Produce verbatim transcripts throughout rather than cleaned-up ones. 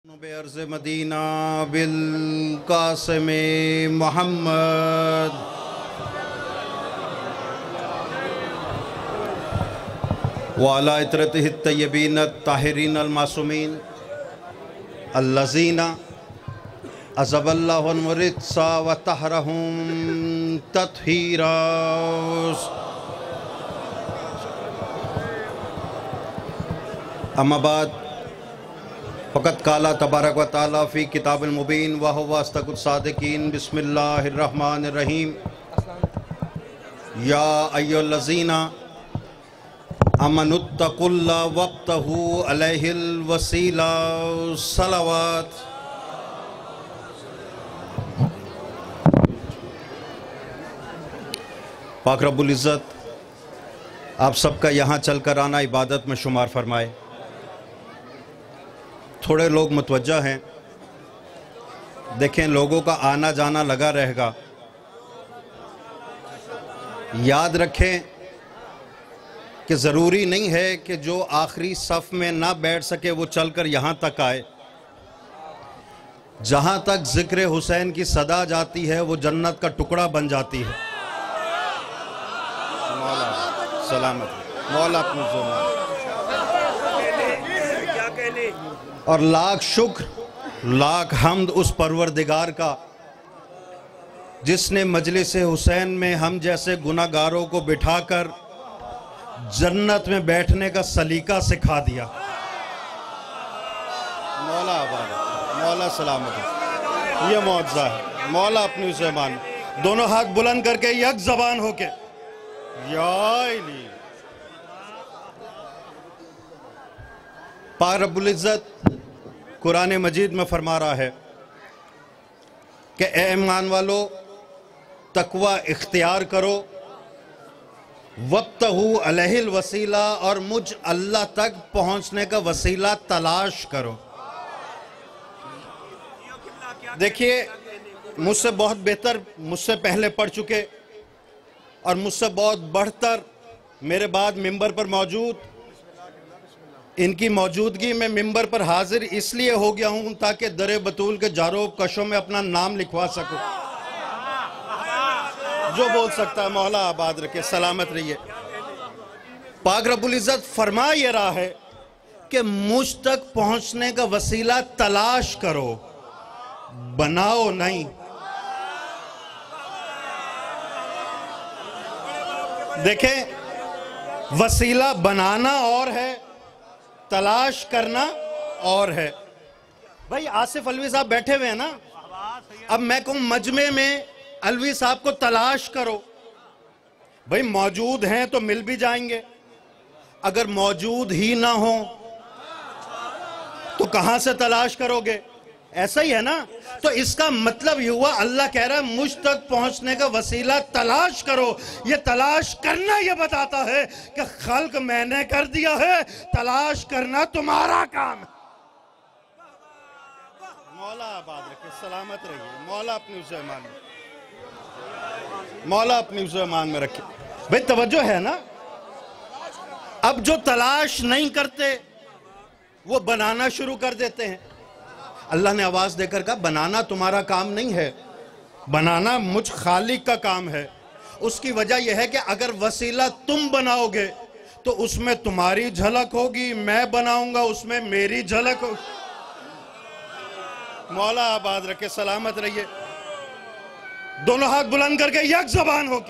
अर्ज़ Medina bill Qasim Mohammad वाला इतरतिहि तय्यबीन ताहिरीन अल मासूमीन अल्लज़ीना अज़बल्लाहु रिज्सा व तहरहुम तत्हीरा। अम्मा बाद फ़क़त काला तबारक व तआला फ़ी किताबिल मुबीन व हुवा अस्दक़ुस सादिक़ीन। बिस्मिल्लाहिर रहमानिर रहीम। या अय्युहल्लज़ीना आमनुत्तक़ुल्लाह वब्तगू अलैहिल वसीला सलावत। पाक रब्बुल इज़्ज़त आप सबका यहाँ चल कर आना इबादत में शुमार फरमाए। थोड़े लोग मुतवज्जा हैं, देखें लोगों का आना जाना लगा रहेगा। याद रखें कि ज़रूरी नहीं है कि जो आखिरी सफ़ में ना बैठ सके वो चलकर यहाँ तक आए। जहाँ तक ज़िक्र हुसैन की सदा जाती है वो जन्नत का टुकड़ा बन जाती है। मौला सलामत मौला अपनी और लाख शुक्र लाख हम्द उस परवरदिगार का जिसने मजलिस हुसैन में हम जैसे गुनाहगारों को बिठाकर जन्नत में बैठने का सलीका सिखा दिया। मौला आबाद मौला सलामत ये मौजज़ा है। मौला अपनी उसे मान दोनों हाथ बुलंद करके यक ज़बान होके या इली। पाक रब्बुल इज़्ज़त कुरान मजीद में फरमा रहा है कि ए ईमान वालो तकवा इख्तियार करो, वब्तगू अलैहिल वसीला और मुझ अल्लाह तक पहुंचने का वसीला तलाश करो। देखिए मुझसे बहुत बेहतर मुझसे पहले पढ़ चुके और मुझसे बहुत बढ़तर मेरे बाद मिंबर पर मौजूद, इनकी मौजूदगी में मिंबर पर हाजिर इसलिए हो गया हूं ताकि दरे बतूल के जारोब कशों में अपना नाम लिखवा सकूं। जो बोल सकता है मौला आबाद रखे, सलामत रहिए। पाक रब्बुल इज़्ज़त फरमा ये रहा है कि मुझ तक पहुंचने का वसीला तलाश करो, बनाओ नहीं। देखें वसीला बनाना और है, तलाश करना और है। भाई आसिफ अलवी साहब बैठे हुए हैं ना, अब मैं कहूं मजमे में अलवी साहब को तलाश करो, भाई मौजूद हैं तो मिल भी जाएंगे। अगर मौजूद ही ना हो तो कहां से तलाश करोगे? ऐसा ही है ना। तो इसका मतलब ये हुआ अल्लाह कह रहा है मुझ तक पहुंचने का वसीला तलाश करो। ये तलाश करना ये बताता है कि खल्क मैंने कर दिया है, तलाश करना तुम्हारा काम है। मौला आबाद रखे, सलामत रहिए। मौला अपनी उस ईमान में मौला अपनी उस ईमान में रखे। भाई तवज्जो है ना। अब जो तलाश नहीं करते वो बनाना शुरू कर देते हैं। अल्लाह ने आवाज देकर कहा बनाना तुम्हारा काम नहीं है, बनाना मुझ खालिक का काम है। उसकी वजह यह है कि अगर वसीला तुम बनाओगे तो उसमें तुम्हारी झलक होगी, मैं बनाऊंगा उसमें मेरी झलक होगी। मौला आबाद रखे, सलामत रहिए। दोनों हाथ बुलंद करके यक ज़बान होके।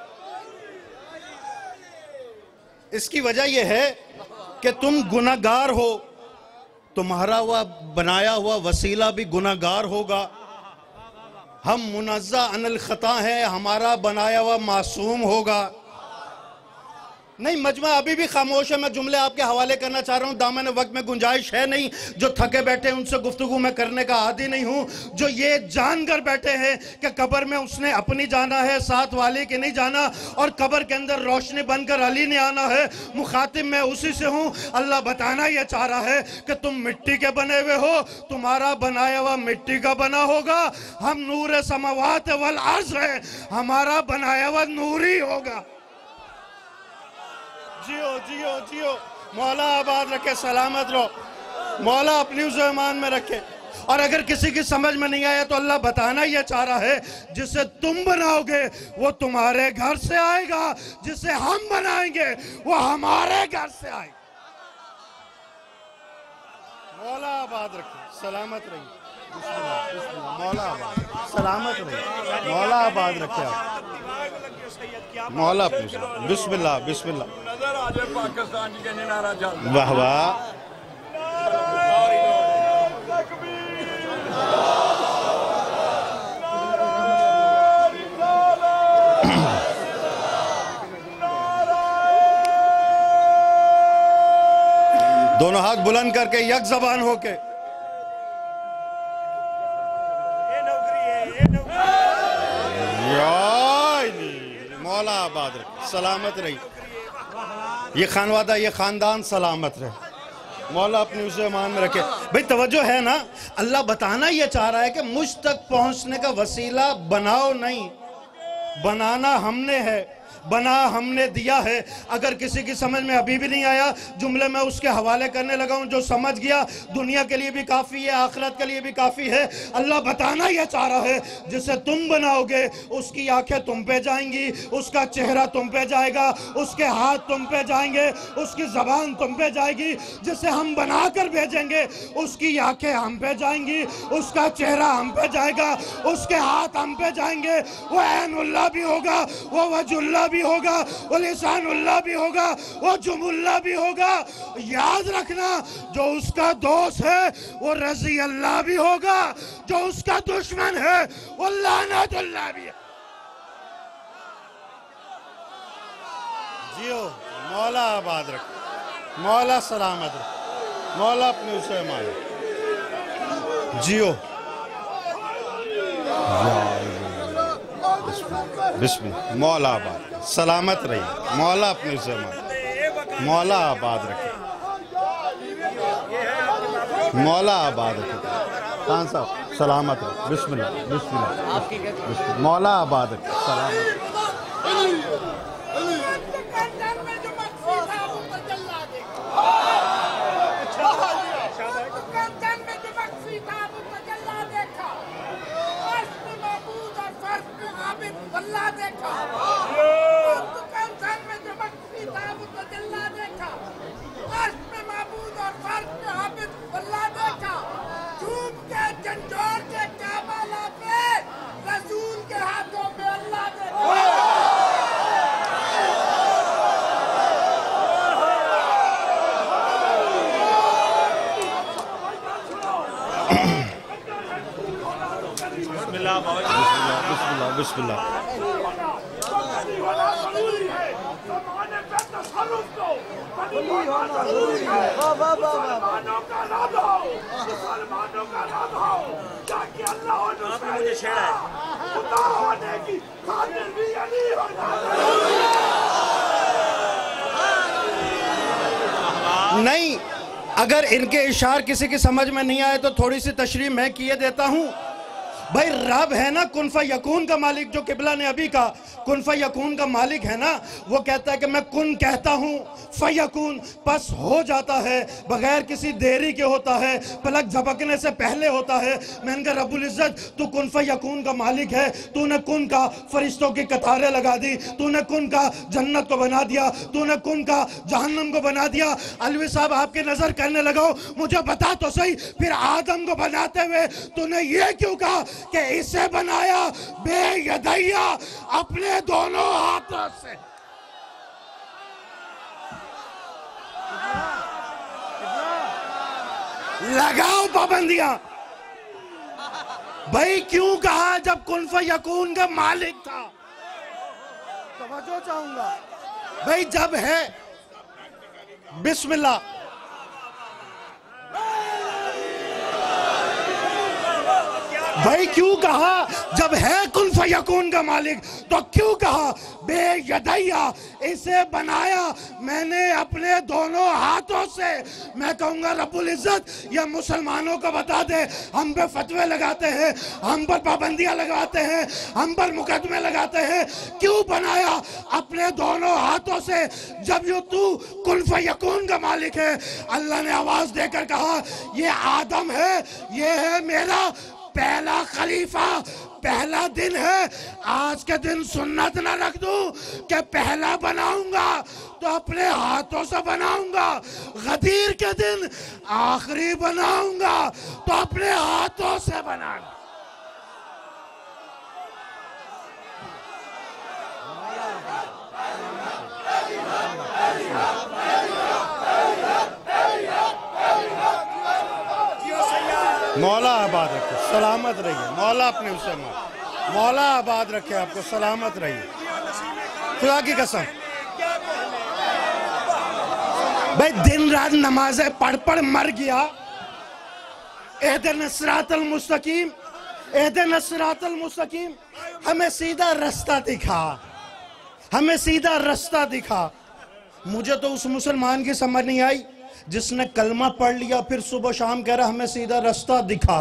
इसकी वजह यह है कि तुम गुनाहगार हो, तुम्हारा हुआ बनाया हुआ वसीला भी गुनाहगार होगा। हम मुनज़्ज़ा अनिल खता है, हमारा बनाया हुआ मासूम होगा। नहीं मजमा अभी भी खामोश है। मैं जुमले आपके हवाले करना चाह रहा हूँ, दामन वक्त में गुंजाइश है नहीं। जो थके बैठे हैं उनसे गुफ्तगू मैं करने का आदी नहीं हूँ। जो ये जानकर बैठे हैं कि कब्र में उसने अपनी जाना है, साथ वाले के नहीं जाना, और कब्र के अंदर रोशनी बनकर अली ने आना है, मुखातिब मैं उसी से हूँ। अल्लाह बताना यह चाह रहा है कि तुम मिट्टी के बने हुए हो, तुम्हारा बनाया हुआ मिट्टी का बना होगा। हम नूर समावात वल अर्ज़ है, हमारा बनाया हुआ नूर ही होगा। जियो जियो जियो, मौला आबाद रखे, सलामत रहो। मौला अपनी उस ईमान में रखे। और अगर किसी की समझ में नहीं आया तो अल्लाह बताना यह चाह रहा है, जिसे तुम बनाओगे वो तुम्हारे घर से आएगा, जिसे हम बनाएंगे वो हमारे घर से आएगा। मौला आबाद रखे, सलामत रहिए। बिस्मिल्लाह, बिस्मिल्लाह। मौला आबाद, सलामत रहिए। मौला आबाद रखे आप। मौला अपनी बिस्मिल्लाह, बिस्मिल्लाह। वाह वाह। दोनों हाथ बुलंद करके यक जबान होके मौला आबाद रहे, सलामत रही। ये खानवादा, ये खानदान सलामत रहे। मौला अपनी उसे ईमान में रखे। भाई तवज्जो है ना, अल्लाह बताना ये चाह रहा है कि मुझ तक पहुंचने का वसीला बनाओ नहीं, बनाना हमने है, बना हमने दिया है। अगर किसी की समझ में अभी भी नहीं आया, जुमले में उसके हवाले करने लगा हूं। जो समझ गया दुनिया के लिए भी काफ़ी है, आखिरत के लिए भी काफ़ी है। अल्लाह बताना यह चाह रहा है, जिसे तुम बनाओगे उसकी आंखें तुम पे जाएंगी, उसका चेहरा तुम पे जाएगा, उसके हाथ तुम पे जाएंगे, उसकी ज़बान तुम पे जाएगी। जिसे हम बना कर भेजेंगे उसकी आंखें हम पे जाएंगी, उसका चेहरा हम पे जाएगा, उसके हाथ हम पे जाएंगे। वो ऐनुल्लाह भी होगा, वो वजुल्लाह भी होगा, वो लिसानुल्लाह भी होगा, वो जुमुल्लाह भी होगा। याद रखना, जो उसका दोस्त है वो रज़ी अल्लाह भी होगा, जो उसका दुश्मन है वो लानतुल्लाह भी है। जियो, मौला आबाद रखे, मौला सलामत रखे, मौला अपने उसे माने। जियो, बिस्मिल्लाह। मौला आबाद, सलामत रही। मौला अपने से मौला आबाद रखे, मौला आबाद रखे। खान साहब सलामत रहे। बिस्मिल्लाह, बिस्मिल्लाह, बिस्मिल्लाह। मौला आबाद रखे, सलामत। अल्लाह देखा, दुकान में जो मक्खी था वो तजल्ला देखा, अर्श में माबूद और फर्श में हाफिज अल्लाह देखा, झूम के झंझोर के काबला पे रसूल के हाथों में अल्लाह देखा। बिस्मिल्लाह, बिस्मिल्लाह, बिस्मिल्लाह। मुझे छेड़ा है। नहीं, अगर इनके इशार किसी की समझ में नहीं आए तो थोड़ी सी तशरीह मैं किए देता हूं। भाई रब है ना कुन फयकून का मालिक, जो किबला ने अभी कहा कुन फयकून का मालिक है ना, वो कहता है कि मैं कुन कहता हूँ फयकून बस हो जाता है, बगैर किसी देरी के होता है, पलक झपकने से पहले होता है। मैंने कहा रब्बुल इज्जत तू कुन फयकून का मालिक है, तूने कुन का फरिश्तों की कतारें लगा दी, तूने कुन का जन्नत को बना दिया, तूने कुन का जहन्नम को बना दिया। अलवी साहब आपके नजर करने लगाओ, मुझे बता तो सही, फिर आदम को बनाते हुए तूने ये क्यों कहा कि इसे बनाया बेयदैया, अपने दोनों हाथों से। लगाओ पाबंदियां। भाई क्यों कहा जब कुन फयकून का मालिक था? तवज्जो चाहूंगा भाई, जब है बिस्मिल्लाह। भाई क्यों कहा जब है कुन फयकून का मालिक, तो क्यों कहा बेयदैया, इसे बनाया मैंने अपने दोनों हाथों से। मैं कहूंगा रब्बुल इज्जत या मुसलमानों को बता दे, हम पे फतवे लगाते हैं, हम पर पाबंदियां लगाते हैं, हम पर मुकदमे लगाते हैं, क्यों बनाया अपने दोनों हाथों से जब यो तू कुन फयकून का मालिक है। अल्लाह ने आवाज देकर कहा ये आदम है, ये है मेरा पहला खलीफा, पहला दिन है। आज के दिन सुन्नत ना रख दूं कि पहला बनाऊंगा तो अपने हाथों से बनाऊंगा, गदीर के दिन आखिरी बनाऊंगा तो अपने हाथों से बनाऊंगा। मौला आबाद रखे, सलामत रहिए। मौला अपने उसे मौला आबाद रखे, आपको सलामत रहिए, खुदा की कसम। भाई दिन रात नमाजें पढ़ पढ़ मर गया। एहदिना सिरातल मुस्तकीम, एहदिना सिरातल मुस्तकीम, हमें सीधा रास्ता दिखा, हमें सीधा रास्ता दिखा। मुझे तो उस मुसलमान की समझ नहीं आई जिसने कलमा पढ़ लिया फिर सुबह शाम कह रहा हमें सीधा रास्ता दिखा।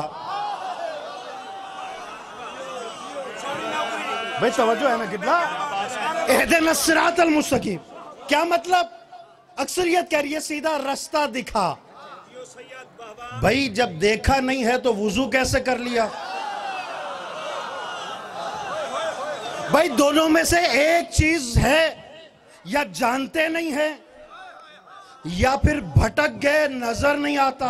भाई तवज्जो है ना कितना। एहदिना सिरातल मुस्तकीम क्या मतलब? अक्सरियत कह रही है सीधा रास्ता दिखा। भाई जब देखा नहीं है तो वुजू कैसे कर लिया? भाई दोनों में से एक चीज है, या जानते नहीं है या फिर भटक गए, नजर नहीं आता।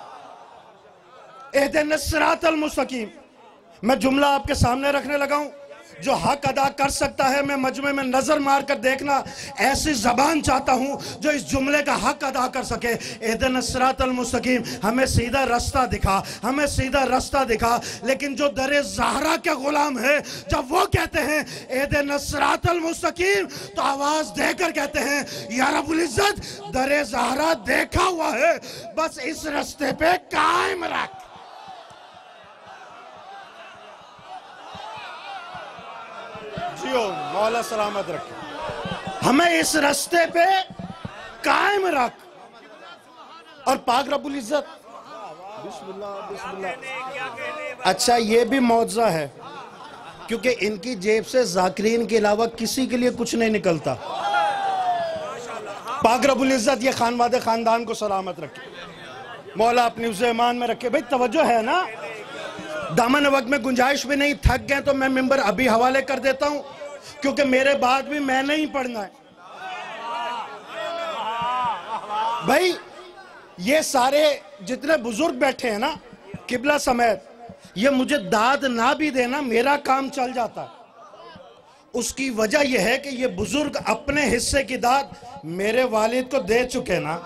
एहदिना सिरातल मुस्तकीम, मैं जुमला आपके सामने रखने लगा हूं। जो हक अदा कर सकता है, मैं मजमे में नजर मार कर देखना, ऐसी जबान चाहता हूं जो इस जुमले का हक अदा कर सके। एहदिना सिरातल मुस्तकीम, हमें सीधा रास्ता दिखा, हमें सीधा रास्ता दिखा। लेकिन जो दरे ज़हरा के गुलाम है, जब वो कहते हैं एहदिना सिरातल मुस्तकीम, तो आवाज देकर कहते हैं या रब्बुल इज्जत दरे ज़हरा देखा हुआ है, बस इस रास्ते पे कायम रख। जियो, मौला सलामत रखे, हमें इस रास्ते पे कायम रख। और पाक रब्बुल इज्जत बिस्मिल्लाह बिस्मिल्लाह। अच्छा ये भी मौजज़ा है क्योंकि इनकी जेब से जाकिरीन के अलावा किसी के लिए कुछ नहीं निकलता। पाक रब्बुल इज्जत ये खानवादे खानदान को सलामत रखे, मौला अपनी उसे ईमान में रखे। भाई तवज्जो है ना, दामन वक्त में गुंजाइश भी नहीं, थक गए तो मैं मिंबर अभी हवाले कर देता हूं क्योंकि मेरे बाद भी मैंने ही पढ़ना है। भाई ये सारे जितने बुजुर्ग बैठे हैं ना किबला समेत, ये मुझे दाद ना भी देना मेरा काम चल जाता है। उसकी वजह यह है कि ये बुजुर्ग अपने हिस्से की दाद मेरे वालिद को दे चुके ना।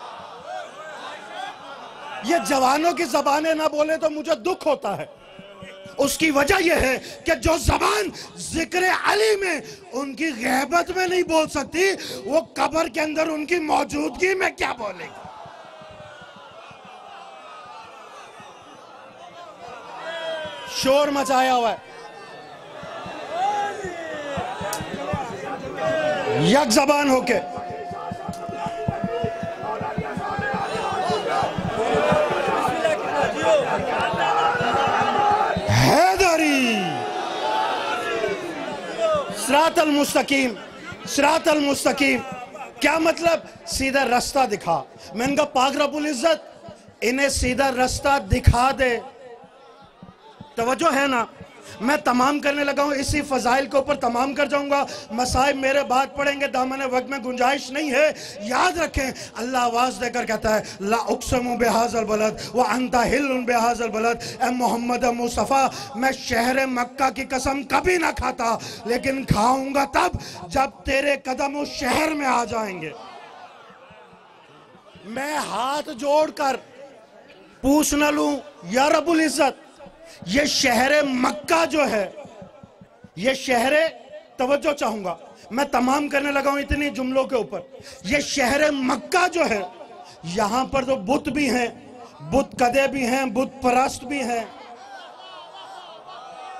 ये जवानों की जबानें ना बोले तो मुझे दुख होता है। उसकी वजह यह है कि जो जबान जिक्र अली में उनकी गैबत में नहीं बोल सकती, वो कब्र के अंदर उनकी मौजूदगी में क्या बोलेगी। शोर मचाया हुआ है, यक जबान होके। सिरातल मुस्तकीम, सिरातल मुस्तकीम क्या मतलब? सीधा रास्ता दिखा। मैंने कहा पाक रब्बुल इज्जत इन्हें सीधा रास्ता दिखा दे। तवज्जो है ना, मैं तमाम करने लगा हूं, इसी फजाइल के ऊपर तमाम कर जाऊंगा। मसाइब मेरे बाद पढ़ेंगे, दामन वक्त में गुंजाइश नहीं है। याद रखें अल्लाह आवाज देकर कहता है ला उक़्सिमु बिहाज़ल बलद व अंता हिल्लुन बिहाज़ल बलद। ए मोहम्मद मुस्तफ़ा, मैं शहर मक्का की कसम कभी ना खाता, लेकिन खाऊंगा तब जब तेरे कदम उस शहर में आ जाएंगे। मैं हाथ जोड़कर पूछ न लूं या रब्बुल इज्जत, ये शहर मक्का जो है, ये शहर, तवज्जो चाहूंगा, मैं तमाम करने लगा हूं इतनी जुमलों के ऊपर। ये शहर मक्का जो है, यहां पर तो बुत भी हैं, बुत कदे भी हैं, बुत परस्त भी हैं।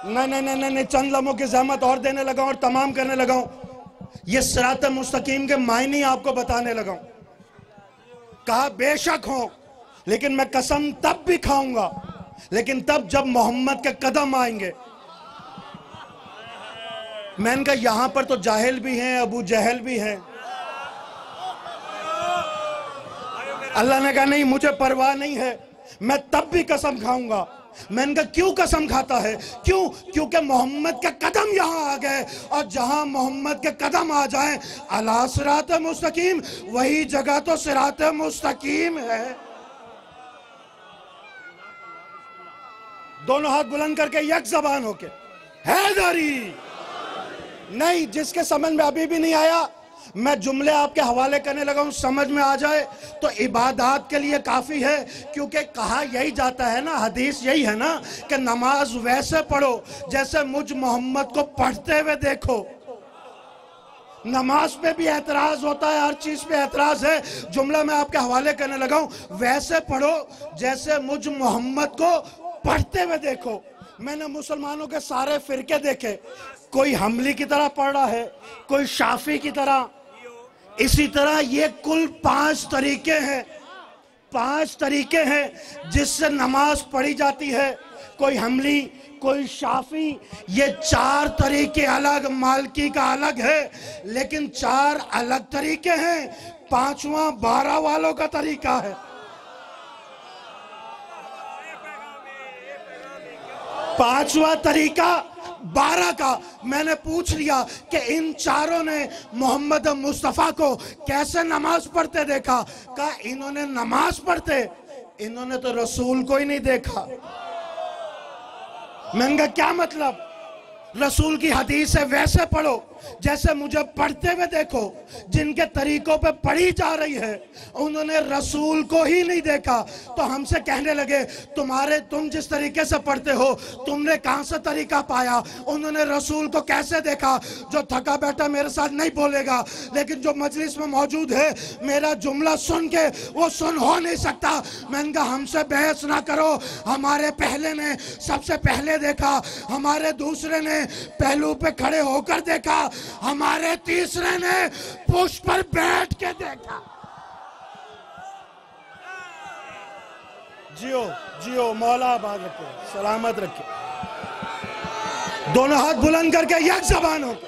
नहीं नहीं नहीं नहीं चंद लम्हों की जहमत और देने लगा और तमाम करने लगा हूं। ये सिरात मुस्तकीम के मायने आपको बताने लगा हूं। कहा बेशक हो, लेकिन मैं कसम तब भी खाऊंगा, लेकिन तब जब मोहम्मद के कदम आएंगे। मैंने कहा यहां पर तो जाहिल भी हैं, अबू जहल भी हैं। अल्लाह ने कहा नहीं, मुझे परवाह नहीं है, मैं तब भी कसम खाऊंगा। मैंने कहा क्यों कसम खाता है? क्यों? क्योंकि मोहम्मद के कदम यहां आ गए, और जहां मोहम्मद के कदम आ जाएं अला सिरात मुस्तकीम, वही जगह तो सिरात मुस्तकीम है। दोनों हाथ बुलंद करके एक जबान होके हैदरी। नहीं, जिसके समझ में अभी भी नहीं आया, मैं जुमले आपके हवाले करने लगा हूं, समझ में आ जाए तो इबादत के लिए काफी है। क्योंकि कहा यही जाता है ना, हदीस यही है ना कि नमाज वैसे पढ़ो जैसे मुझ मोहम्मद को पढ़ते हुए देखो। नमाज पे भी एतराज होता है, हर चीज पे एतराज है। जुमला मैं आपके हवाले करने लगा हूं, वैसे पढ़ो जैसे मुझ मोहम्मद को पढ़ते हुए देखो। मैंने मुसलमानों के सारे फिरके देखे, कोई हमली की तरह पढ़ रहा है, कोई शाफी की तरह। इसी तरह ये कुल पांच तरीके हैं, पांच तरीके हैं जिससे नमाज पढ़ी जाती है। कोई हमली, कोई शाफी, ये चार तरीके अलग, मालकी का अलग है, लेकिन चार अलग तरीके हैं। पांचवा बारह वालों का तरीका है। पांचवा तरीका बारह का। मैंने पूछ लिया कि इन चारों ने मोहम्मद मुस्तफ़ा को कैसे नमाज पढ़ते देखा? कहा इन्होंने नमाज पढ़ते, इन्होंने तो रसूल को ही नहीं देखा। मैंने कहा क्या मतलब? रसूल की हदीस है वैसे पढ़ो जैसे मुझे पढ़ते हुए देखो। जिनके तरीकों पे पढ़ी जा रही है उन्होंने रसूल को ही नहीं देखा, तो हमसे कहने लगे तुम्हारे तुम जिस तरीके से पढ़ते हो तुमने कहां से तरीका पाया? उन्होंने रसूल को कैसे देखा? जो थका बैठा मेरे साथ नहीं बोलेगा, लेकिन जो मजलिस में मौजूद है मेरा जुमला सुन के वो सुन हो नहीं सकता। मैंने कहा हमसे बहस ना करो, हमारे पहले ने सबसे पहले देखा, हमारे दूसरे ने पहलू पे खड़े होकर देखा, हमारे तीसरे ने पुष्प पर बैठ के देखा। जियो जियो, मौला आबाद रखे, सलामत रखे। दोनों हाथ बुलंद करके एक जबान हो।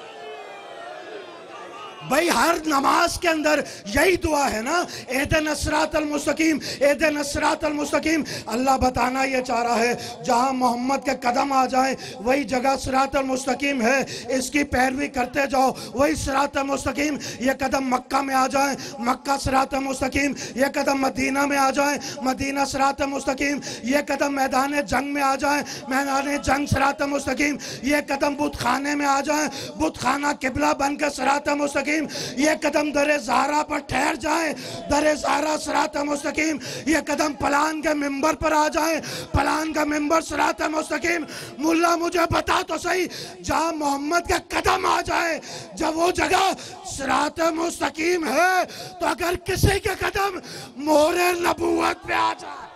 भाई हर नमाज के अंदर यही दुआ है ना, एहदिना सिरातल मुस्तकीम, एहदिना सिरातल मुस्तकीम। अल्लाह बताना ये चाह रहा है जहां मोहम्मद के कदम आ जाए वही जगह सिरातल मुस्तकीम है, इसकी पैरवी करते जाओ, वही सिरातल मुस्तकीम। ये कदम मक्का में आ जाए, मक्का सिरातल मुस्तकीम। ये कदम मदीना में आ जाए, मदीना सिरातल मुस्तकीम। ये कदम मैदान जंग में आ जाए, मैदान जंग सिरातल मुस्तकीम। ये कदम बुत खाने में आ जाए, बुत खाना किबला बन के सिरातल मुस्तकीम। ये कदम दरे ज़हरा पर ठहर जाए, दरे ज़हरा सिरात मुस्तकीम। ये कदम पलान के मिंबर पर आ जाए, पलान का मिंबर सिरात मुस्तकीम। मुल्ला मुझे बता तो सही, जहां मोहम्मद का कदम आ जाए जब वो जगह सिरात मुस्तकीम है, तो अगर किसी के कदम मोहरे नबूवत पे आ जाए